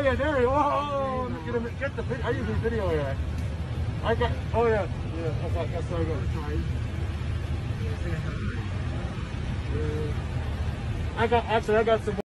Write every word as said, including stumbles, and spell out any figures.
yeah, there he is. Oh, get him, get the video. I usually video here. I got, oh yeah, yeah, that's, that's so good. I got, actually, I got some